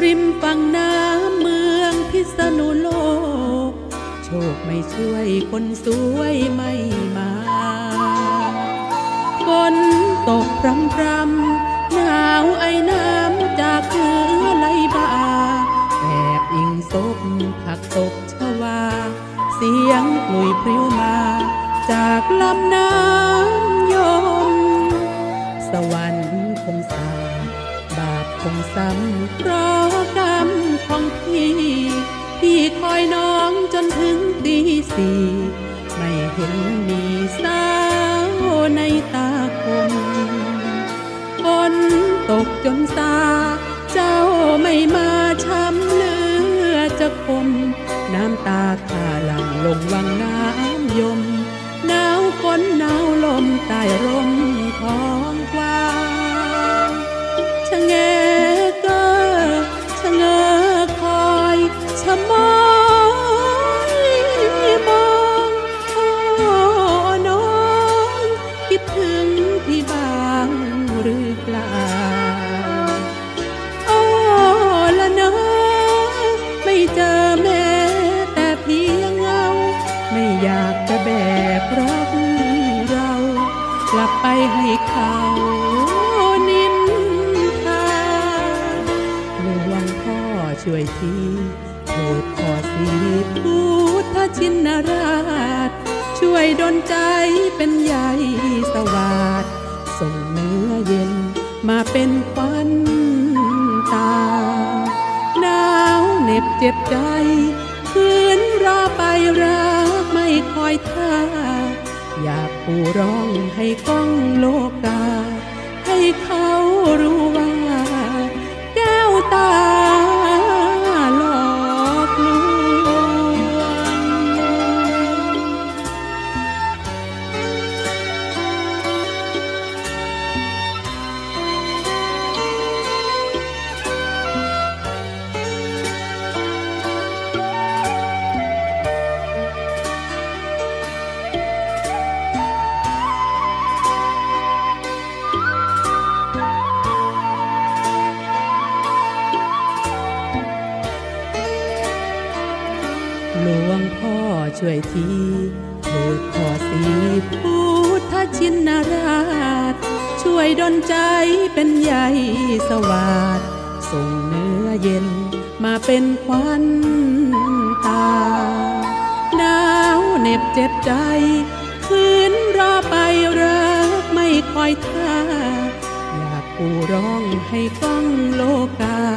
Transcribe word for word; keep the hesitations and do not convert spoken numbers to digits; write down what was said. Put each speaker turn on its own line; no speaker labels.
ริมฝั่งน้ำเมืองพิษณุโลกโชคไม่ช่วยคนสวยไม่มาฝนตกพรำพรำหนาวไอน้ำจากเรือไหลบ่าแอบอิงศพผักตบชวาเสียงกลุยพริ้วมาจากลำน้ำยมสวรรค์คงสาบาปคงซ้ำเพราะกรรมของพี่พี่คอยน้องจนถึงตีสี่ไม่เห็นมีสาวในตาคมฝนตกจนสาเจ้าไม่มาช้ำเลือจะคมน้ำตาข้าหลั่งลงวังน้ำยมหนาวฝนหนาวลมใต้ร่มท้องกว้างชะแงเกอชะเงอคอยชะมอยมองโอ้น้องคิดถึงพี่บ้างหรือเปล่าโอ้ละน้องไม่เจอแม้แต่เพียงเงาไม่อยากจะแบกรักเรากลับไปให้เขานินทาหลวงพ่อช่วยทีเถิดขอสีพุทธชินราชช่วยดลใจเป็นใยสวาสส่งเนื้อเย็นมาเป็นควันตาหนาวเหน็บเจ็บใจคืนรอไปรักไม่คอยท่าอยากปูร้องให้ก้องโลกาให้เขารู้ว่าแก้วตาหลอกลวงหลวงพ่อช่วยทีเถิดขอสีพุทธชินราชช่วยดลใจเป็นใยสวาสส่งเนื้อเย็นมาเป็นควันตาหนาวเหน็บเจ็บใจคืนรอไปรักไม่คอยท่าอยากปูร้องให้ก้องโลกา